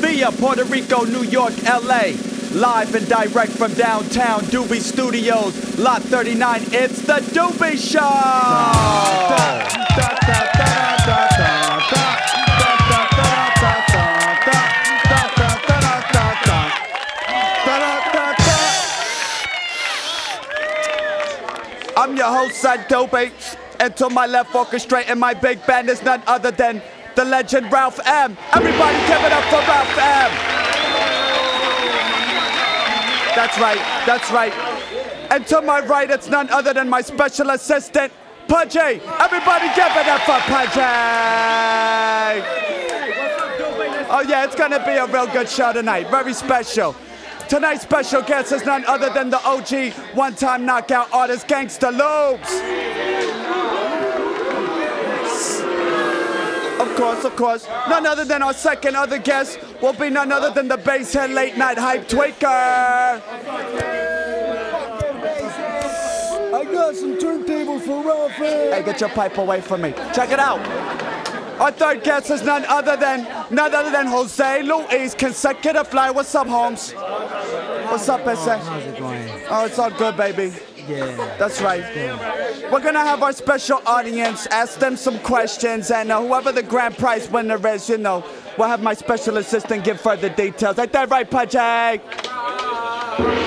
via Puerto Rico, New York, LA. Live and direct from downtown Doobie Studios, Lot 39, it's The Doobie Show! I'm your host, Doobie, and to my left, orchestrating my big band is none other than the legend Ralph M. Everybody give it up for Ralph M. That's right. And to my right, it's none other than my special assistant, Pudgy. Everybody give it up for Pudgy. Oh yeah, it's gonna be a real good show tonight, very special. Tonight's special guest is none other than the OG, one-time knockout artist, Gangsta Loops. Of course, none other than our second other guest will be none other than the basshead late night hype tweaker. I got some turntables for Ralph. Hey, get your pipe away from me. Check it out. Our third guest is none other than Jose Luis Consecutive Fly. What's up, Holmes? What's up, Ese? How's it going? Oh, it's all good, baby. Yeah. That's right. We're gonna have our special audience ask them some questions, and whoever the grand prize winner is, we'll have my special assistant give further details. Ain't that right, Pudgy?